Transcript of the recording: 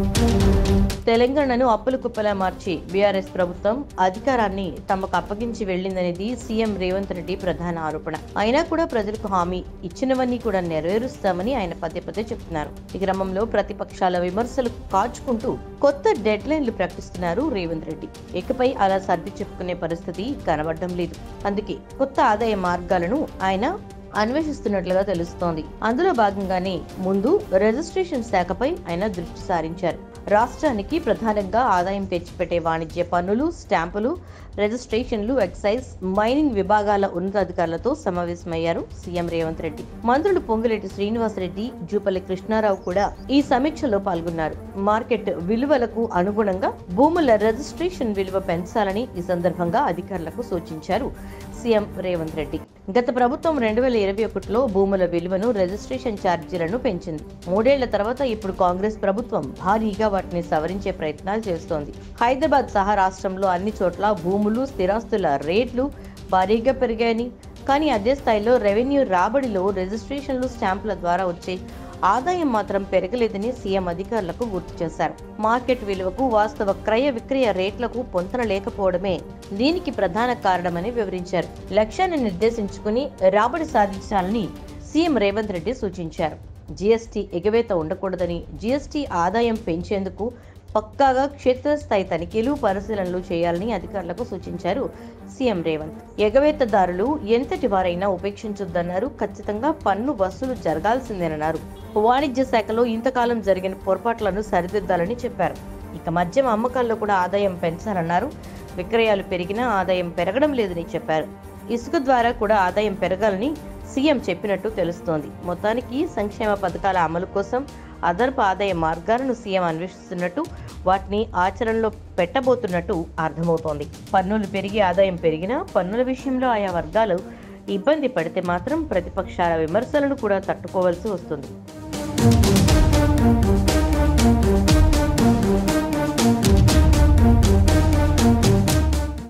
తెలంగాణను అప్పుల కుప్పలా మార్చి బీఆర్ఎస్ ప్రభుత్వం అధికారాన్ని తమకు అప్పగించి వెళ్లిందనేది సీఎం రేవంత్ రెడ్డి ప్రధాన ఆరోపణ. అయినా కూడా ప్రజలకు హామీ ఇచ్చినవన్నీ కూడా నెరవేరుస్తామని ఆయన పదే పదే చెప్తున్నారు. ఈ క్రమంలో ప్రతిపక్షాల విమర్శలు కాచుకుంటూ కొత్త డెడ్ లైన్లు ప్రకటిస్తున్నారు రేవంత్ రెడ్డి. ఇకపై అలా సర్ది చెప్పుకునే పరిస్థితి కనబడడం లేదు. అందుకే కొత్త ఆదాయ మార్గాలను ఆయన అన్వేషిస్తున్నట్లుగా తెలుస్తోంది. అందులో భాగంగానే ముందు రిజిస్ట్రేషన్ శాఖపై ఆయన దృష్టి సారించారు. రాష్ట్రానికి ప్రధానంగా ఆదాయం తెచ్చిపెట్టే వాణిజ్య పన్నులు, స్టాంపులు, రిజిస్ట్రేషన్లు, ఎక్సైజ్, మైనింగ్ విభాగాల ఉన్నతాధికారులతో సమావేశమయ్యారు సీఎం రేవంత్ రెడ్డి. మంత్రులు పొంగులేటి శ్రీనివాసరెడ్డి, జూపల్లి కృష్ణారావు కూడా ఈ సమీక్షలో పాల్గొన్నారు. మార్కెట్ విలువలకు అనుగుణంగా భూముల రిజిస్ట్రేషన్ విలువ పెంచాలని ఈ సందర్భంగా అధికారులకు సూచించారు సీఎం రేవంత్ రెడ్డి. గత ప్రభుత్వం 2021లో భూముల విలువను, రిజిస్ట్రేషన్ ఛార్జీలను పెంచింది. 3 ఏళ్ల తర్వాత ఇప్పుడు కాంగ్రెస్ ప్రభుత్వం భారీగా వాటిని సవరించే ప్రయత్నాలు చేస్తోంది. హైదరాబాద్ సహా రాష్ట్రంలో అన్ని చోట్ల భూములు, స్థిరాస్తుల రేట్లు భారీగా పెరిగాయని, కానీ అదే స్థాయిలో రెవెన్యూ రాబడిలో రిజిస్ట్రేషన్లు, స్టాంపుల ద్వారా వచ్చే ఆదాయం మాత్రం పెరగలేదని సీఎం అధికారులకు గుర్తు చేశారు. మార్కెట్ విలువకు వాస్తవ క్రయ విక్రయ రేట్లకు పొంతన లేకపోవడమే దీనికి ప్రధాన కారణమని వివరించారు. లక్ష్యాన్ని నిర్దేశించుకుని రాబడి సాధించాలని సీఎం రేవంత్ రెడ్డి సూచించారు. జీఎస్టీ ఎగవేత ఉండకూడదని, జీఎస్టీ ఆదాయం పెంచేందుకు పక్కాగా క్షేత్రస్థాయి తనిఖీలు, పరిశీలనలు చేయాలని అధికారులకు సూచించారు సీఎం రేవంత్. ఎగవేతదారులు ఎంతటి వారైనా ఉపేక్షించొద్దన్నారు. ఖచ్చితంగా పన్ను వసూలు జరగాల్సిందేనన్నారు. వాణిజ్య శాఖలో ఇంతకాలం జరిగిన పొరపాట్లను సరిదిద్దాలని చెప్పారు. ఇక మద్యం అమ్మకాల్లో కూడా ఆదాయం పెంచాలన్నారు. విక్రయాలు పెరిగినా ఆదాయం పెరగడం లేదని చెప్పారు. ఇసుక ద్వారా కూడా ఆదాయం పెరగాలని సీఎం చెప్పినట్టు తెలుస్తోంది. మొత్తానికి సంక్షేమ పథకాల అమలు కోసం అదనపు ఆదాయ మార్గాలను సీఎం అన్వేషిస్తున్నట్టు, వాటిని ఆచరణలో పెట్టబోతున్నట్టు అర్థమవుతోంది. పన్నులు పెరిగి ఆదాయం పెరిగినా పన్నుల విషయంలో ఆయా వర్గాలు ఇబ్బంది పడితే మాత్రం ప్రతిపక్షాల విమర్శలను కూడా తట్టుకోవాల్సి వస్తుంది.